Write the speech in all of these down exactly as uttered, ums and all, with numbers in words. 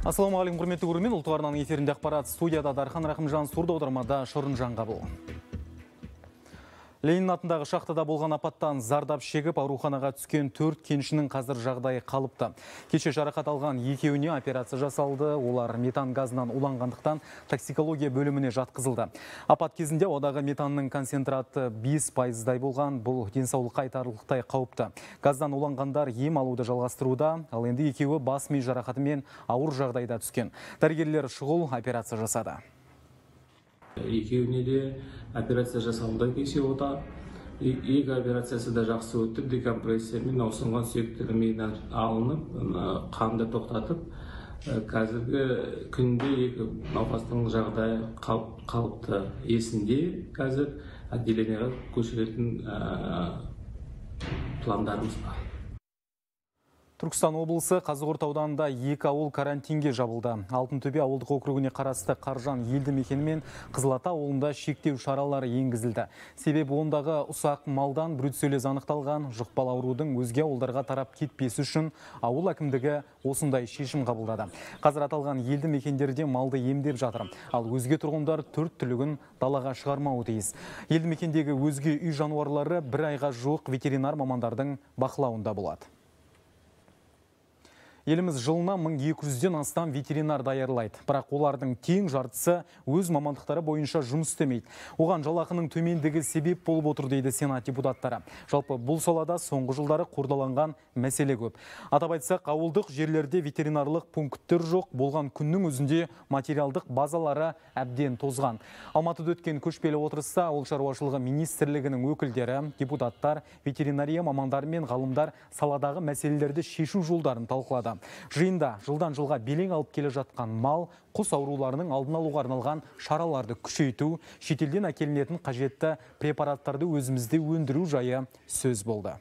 Ассалаумағалейкум, құрметті көрермен. Ұлттық арнаның эфирінде ақпарат, студияда Дархан Рахымжан, сурда аудармада Шорынжан Қабыл. Ленин атындағы шахтада болған апаттан зардап шегіп, ауруханаға түскен төрт кеншінің қазір жағдайы қалыпты. Кеше жарақат алған екеуіне операция жасалды. Олар метан газынан уланғандықтан токсикология бөліміне жатқызылды. Апат кезінде одағы метанның концентраты бес пайыздай болған. Бұл денсаулыққа айтарлықтай қауіпті. Газдан уланғандар ем алуды жалғастыруда, ал енді екеуі бас ми жарақатымен ауыр жағдайда түскен. Дәрігерлер шұғыл операция жасады. Екеуіне де операция жасалды кеше ота. Екі операциясы да жақсы өтті. Декомпрессиямен ауысынған сүйектері миынан алынып, қанды тоқтатып, қазіргі күнде екі науқастың жағдайы қалыпты. Есінде қазір отделениеге көшіретін пландарымыз бар. Түркістан облысы Қазығұрт ауданында екі ауыл карантинге жабылды. Алтынтөбе ауылдық округіне қарасты Қаржан елді мекені мен Қызылата ауылында шектеу шаралары енгізілді. Себебі ондағы ұсақ малдан бруцеллез анықталған. Жұқпалы аурудың өзге ауылдарға тарап кетпесі үшін ауыл әкімдігі осындай шешім қабылдады. Қазір аталған елді мекендерде малды емдеп жатыр. Ал өзге тұрғындар төрт түлігін далаға шығармауы тиіс. Елді мекендегі өзге үй жануарлары бір айға жуық ветеринар мамандардың бақылауында болады. Еліміз жылына мың екі жүзден астам ветеринар даярлайды. Бірақ олардың тең жартысы өз мамандықтары бойынша жұмыс істемейді. Оған жалақының төмендігі себеп болып отыр дейді Сенат депутаттары. Жалпы бұл салада соңғы жылдары қордаланған мәселе көп. Атап айтсақ, ауылдық жерлерде ветеринарлық пункттер жоқ, болған күннің өзінде материалдық базалары әбден тозған. Алматыда өткен көшпелі отырыста ауыл шаруашылығы министрлігінің өкілдері, депутаттар, ветеринария мамандары мен ғалымдар саладағы мәселелерді шешу жолдарын талқылады. Жиында жылдан жылға белең алып келе жатқан мал, құс ауруларының алдын алуға арналған шараларды күшейту, шетелден әкелінетін қажетті препараттарды өзімізде өндіру жайы сөз болды.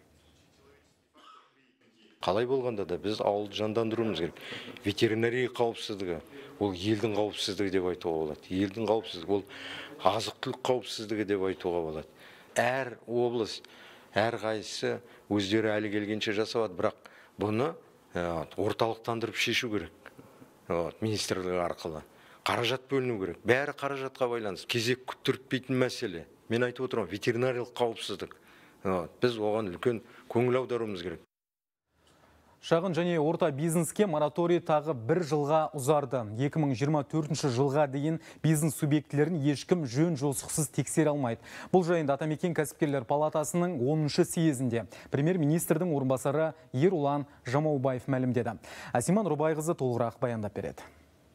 Қалай болғанда да біз ауылды жандандыруымыз керек. Ветеринария қауіпсіздігі, ол елдің қауіпсіздігі деп айтуға болады. Елдің қауіпсіздігі, ол азық-түлік қауіпсіздігі деп айтуға болады. Әр облыс, әр қайсысы өздері әлі келгенше жасалады, бірақ бұны орталықтандырып шешу керек. Министрлігі арқылы. Қаражат бөліну керек. Бәрі қаражатқа байланысты. Кезек күттіртпейтін мәселе. Мен айтып отырмын, ветеринариялық қауіпсіздік. Біз оған үлкен көңіл аударуымыз керек. Шағын және орта бизнеске мораторий тағы бір жылға ұзарды. екі мың жиырма төртінші жылға дейін бизнес субъектілерін ешкім жөн жосықсыз тексере алмайды. Бұл жайында Атамекен кәсіпкерлер палатасының оныншы съезінде премьер-министрдің орынбасары Ерұлан Жамаубаев мәлімдеді. Асиман Рубайқызы толығырақ баяндап береді.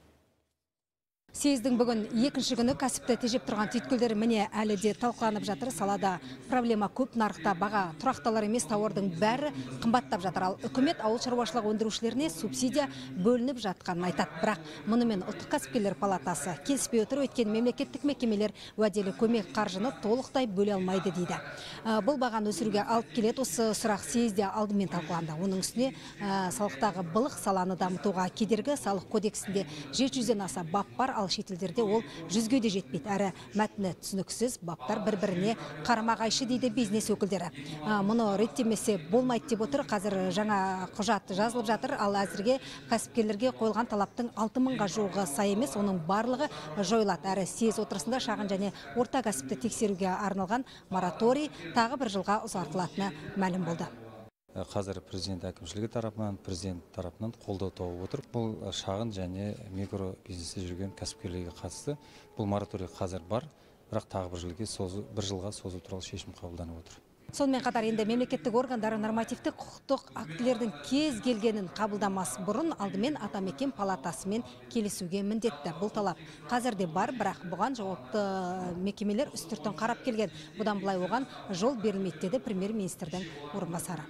Съездің бүгін екінші күні кәсіпті тежеп тұрған түйткілдер міне әлі де талқыланып жатыр. Салада проблема көп, нарықта баға тұрақталар емес, тауардың бәрі қымбаттап жатыр. Ал үкімет ауыл шаруашылығы өндірушілеріне субсидия бөлініп жатқанын айтады. Бірақ мұнымен ұлттық кәсіпкерлер палатасы келіспей отыр, өйткені мемлекеттік мекемелер уәделі көмек қаржыны толықтай бөле алмайды дейді. Бұл бағаны өсіруге алып келеді. Осы сұрақ съезде алдымен талқыланды. Оның үстіне салықтағы былық саланы дамытуға кедергі салық кодексінде жеті жүзден аса бап бар, ал шетелдерде ол жүзге де жетпейді. Әрі мәтіні түсініксіз, баптар бір-біріне қарама-қайшы дейді бизнес өкілдері. Мұны реттемесе болмайды деп отыр. Қазір жаңа құжат жазылып жатыр, ал әзірге кәсіпкерлерге қойылған талаптың алты мыңға жуығы сай емес, оның барлығы жойылады. Әрі съез отырысында шағын және орта кәсіпті тексеруге арналған мораторий тағы бір жылға ұзартылатыны мәлім болды. Қазір президент әкімшілігі тарапынан, президент тарапынан қолдау тауып отыр. Бұл шағын және микро бизнесте жүрген кәсіпкерлерге қатысты. Бұл мораторий қазір бар, бірақ тағы бір жылға созу, бір жылға созу туралы шешім қабылданып отыр. Сонымен қатар енді мемлекеттік органдары нормативтік құқықтық актілердің кез келгенін қабылдамас бұрын алдымен Атамекен палатасымен келісуге міндетті. Бұл талап қазірде бар, бірақ бұған жауапты мекемелер үстіртін қарап келген. Бұдан былай оған жол берілмейді деді премьер-министрдің орынбасары.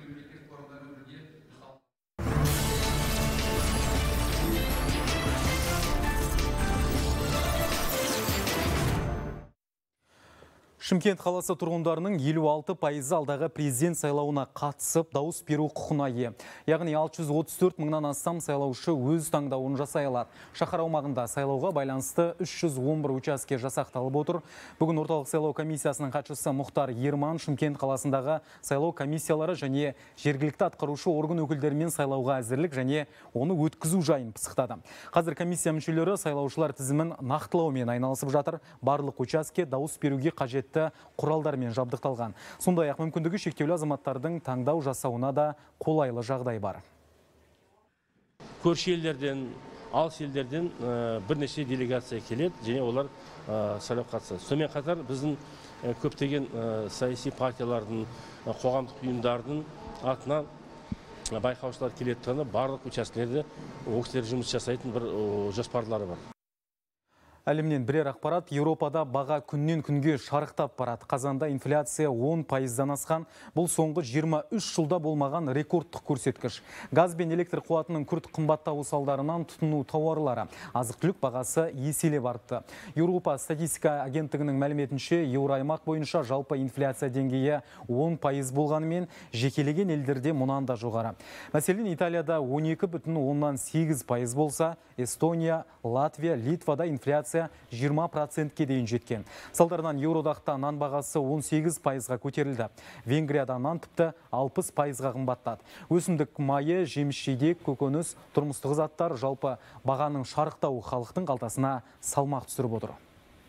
Шымкент қаласы тұрғындарының елу алты пайызы алдағы президент сайлауына қатысып, дауыс беру құқына ие. Яғни алты жүз отыз төрт мыңнан астам сайлаушы өз таңдауын жасай алады. Шаһар аумағында сайлауға байланысты үш жүз он бір учаске жасақталып отыр. Бүгін орталық сайлау комиссиясының хатшысы Мұхтар Ерман Шымкент қаласындағы сайлау комиссиялары және жергілікті атқарушы орган өкілдерімен сайлауға әзірлік және оны өткізу жайын пысықтады. Қазір комиссия мүшелері сайлаушылар тізімін нақтылаумен айналысып жатыр. Барлық учаске дауыс беруге қажет құралдармен жабдықталған. Сондай-ақ мүмкіндігі шектеулі азаматтардың таңдау жасауына да қолайлы жағдай бар. Көрші елдерден, алыс елдерден бірнеше делегация келеді, және олар сайлау қатысады. Сонымен қатар біздің көптеген саяси партиялардың, қоғамдық ұйымдардың атынан байқаушылар келеді, барлық учаскелерде ол кісілер жұмыс жасайтын бір жоспарлары бар. Әлемнен бірер ақпарат. Еуропада баға күннен күнге шарықтап барады. Қазанда инфляция он пайыздан асқан. Бұл соңғы жиырма үш жылда болмаған рекордтық көрсеткіш. Газ бен электр қуатының күрт қымбаттауы салдарынан тұтыну тауарлары, азық-түлік бағасы еселеп артты. Еуропа статистика агенттігінің мәліметінше, еуроаймақ бойынша жалпы инфляция деңгейі он пайыз болғанымен, жекелеген елдерде мұнан да жоғары. Мәселен, Италияда он екі бүтін оннан сегіз пайыз болса, Эстония, Латвия, Литвада инфляция жиырма процентке дейін жеткен. Салдарынан еуродақта нан бағасы он сегіз пайызға көтерілді. Венгрияда нан тіпті алпыс пайызға қымбаттады. Өсімдік майы, жеміс-жидек, көкөніс, тұрмыстық заттар жалпы бағаның шарықтауы халықтың қалтасына салмақ түсіріп отыр.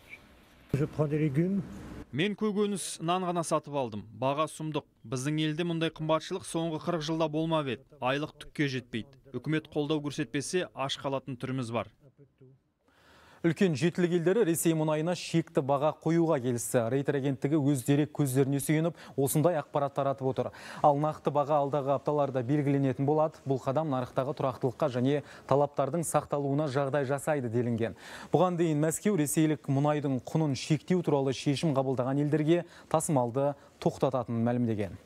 Мен көкөніс нан ғана сатып алдым. Баға сұмдық. Біздің елде мұндай қымбатшылық соңғы қырық жылда болмап еді. Айлық түкке жетпейді. Үкімет қолдау көрсетпесе, аш қалатын түріміз бар. Үлкен жетілік елдері Ресей мұнайына шекті баға қоюға келісті. Рейтер агенттігі өз дерек көздеріне сүйеніп, осындай ақпарат таратып отыр. Ал нақты баға алдағы апталарда белгіленетін болады. Бұл қадам нарықтағы тұрақтылыққа және талаптардың сақталуына жағдай жасайды делінген. Бұған дейін Мәскеу ресейлік мұнайдың құнын шектеу туралы шешім қабылдаған елдерге тасымалды тоқтататынын мәлімдеген.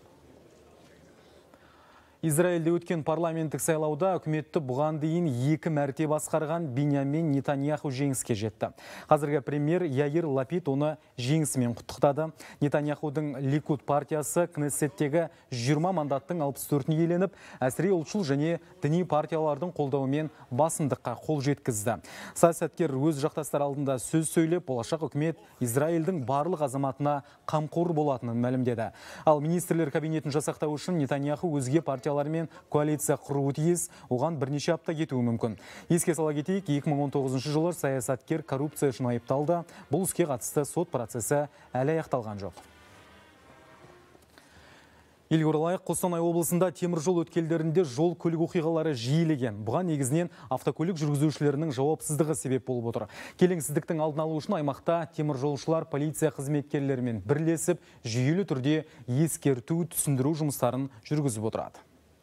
Израильде өткен парламенттік сайлауда үкіметті бұған дейін екі мәрте басқарған Биньямин Нетаньяху жеңіске жетті. Қазіргі премьер Яир Лапид оны жеңісімен құттықтады. Нетаньяхудың Ликуд партиясы Кнессеттегі жиырма мандаттың алпыс төртін иеленіп, әсіре ұлтшыл және діни партиялардың қолдауымен басымдыққа қол жеткізді. Саясаткер өз жақтастар алдында сөз сөйлеп, болашақ үкімет Израильдің барлық азаматына қамқор болатынын мәлімдеді. Ал министрлер кабинетін жасақтау үшін Нетаньяху өзге партия мен коалиция құруы тиіс, оған бірнеше апта кетуі мүмкін. Еске сала кетейік, екі мың он тоғызыншы жылы саясаткер коррупция үшін айыпталды. Бұл іске қатысты сот процесі әлі аяқталған жоқ. Елге оралайық, Қостанай облысында темір жол өткелдерінде жол көлік оқиғалары жиілеген. Бұған негізінен автокөлік жүргізушілерінің жауапсыздығы себеп болып отыр. Келеңсіздіктің алдын алу үшін аймақта темір жолшылар полиция қызметкерлерімен бірлесіп, жүйелі түрде ескерту, түсіндіру жұмыстарын жүргізіп отырады.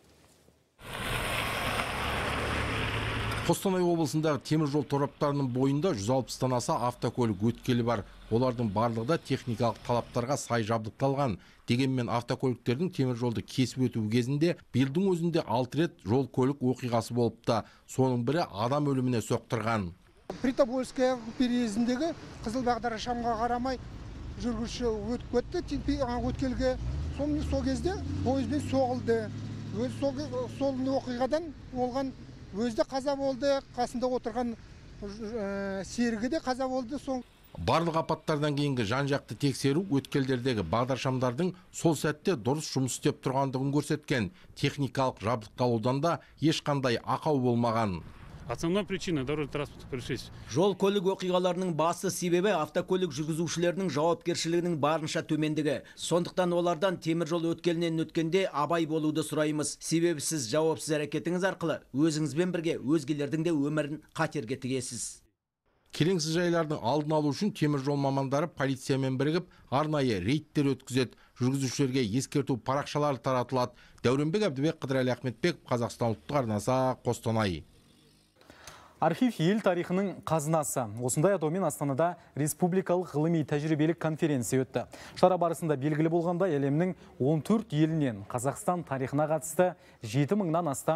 Қостанай облысындағы темір жол тораптарының бойында жүз алпыстан аса автокөлік өткелі бар. Олардың барлығы да техникалық талаптарға сай жабдықталған. Дегенмен автокөліктердің темір жолды кесіп өту кезінде биылдың өзінде алты рет жол көлік оқиғасы болыпты. Соның бірі адам өліміне соқтырған. Притобольская переездіндегі қызыл бағдаршамға қарамай жүргізуші өтіп кетті өткелге. Сол кезде пойызбен соғылды. Сол оқиғадан болған өзде қаза болды, қасында отырған серігі де қаза болды. Барлық апаттардан кейінгі жан-жақты тексеру өткелдердегі бағдаршамдардың сол сәтте дұрыс жұмыс істеп тұрғандығын көрсеткен. Техникалық жабдықталудан да ешқандай ақау болмаған. Основной причина дорожно-транспортных происшествий. Жол көлік оқиғаларының басты себебі автокөлік жүргізушілерінің жауапкершілігінің барынша төмендігі. Сондықтан олардан темір жол өткелінен өткенде абай болуды сұраймыз. Себебі сіз жауапсыз әрекетіңіз арқылы өзіңізбен бірге өзгелердің де өмірін қатерге тігесіз. Келеңсіз жайлардың алдын алу үшін темір жол мамандары полициямен бірігіп арнайы рейдтер өткізеді. Жүргізушілерге ескерту парақшалары таратылады. Дәуренбек Әбдібек, Қыдырәлі Ахметбек, Қазақстан ұлттық арнасы, Қостанай. Архив ел тарихының қазынасы. Осындай атаумен Астанада республикалық ғылыми тәжірибелік конференция өтті. Шара барысында белгілі болғанда әлемнің он төрт елінен Қазақстан тарихына қатысты жеті мыңнан астам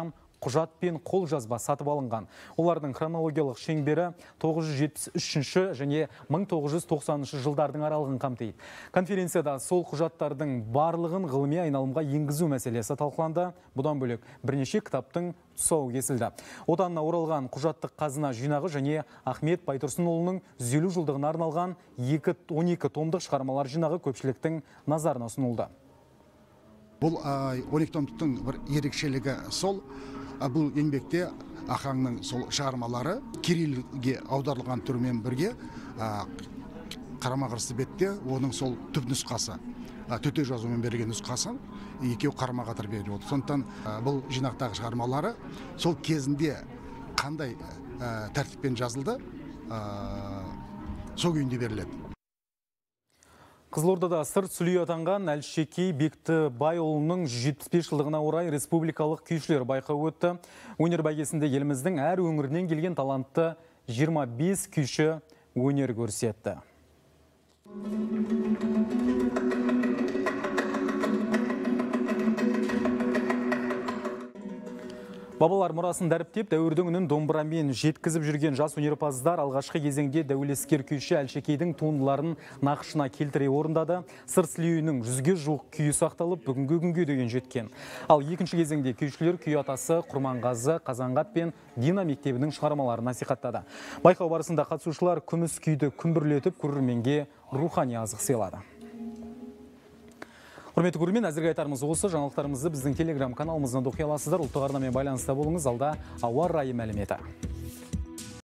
құжат пен қол жазба сатып алынған. Олардың хронологиялық шеңбері тоғыз жүз жетпіс үшінші және мың тоғыз жүз тоқсаныншы жылдардың аралығын қамтиды. Конференцияда сол құжаттардың барлығын ғылыми айналымға енгізу мәселесі талқыланды. Бұдан бөлек бірнеше кітаптың тұсауы кесілді. Отанына оралған құжаттық қазына жинағы және Ахмет Байтұрсынұлының жүз елу жылдығына арналған он екі томдық шығармалар жинағы көпшіліктің назарына ұсынылды. Бұл он екі томдықтың бір ерекшелігі сол, бұл еңбекте Ахаңның сол шығармалары кириллге аударылған түрмен бірге қарама-қарсы бетте оның сол түп нұсқасы, төте жазумен берілген нұсқасын екеу қарама-қатар беріп отыр. Сондықтан бұл жинақтағы шығармалары сол кезінде қандай тәртіппен жазылды, сол күйінде беріледі. Қызылордада сырт сүлей атанған Әлшекей Бектібайұлының жүз жетпіс бес жылдығына орай республикалық күйшілер байқауы өтті. Өнер бәйгесінде еліміздің әр өңірінен келген талантты жиырма бес күйші өнер көрсетті. Бабалар мұрасын дәріптеп, дәуірдің үнін домбырамен жеткізіп жүрген жас өнерпаздар алғашқы кезеңде дәулескер күйші Әлшекейдің туындыларын нақышына келтіре орындады. Сыр сүлейінің жүзге жуық күйі сақталып, бүгінгі күнге деген жеткен. Ал екінші кезеңде күйшілер күй атасы Құрманғазы, Қазанғап пен Дина мектебінің шығармаларын насихаттады. Байқау барысында қатысушылар күміс күйді күмбірлетіп, көрерменге рухани азық сыйлады. Құрметті көрермен, әзірге айтарымыз осы. Жаңалықтарымызды біздің телеграм каналымыздан оқи аласыздар. Ұлттық арнамен байланыста болыңыз. Алда ауа райы мәліметі.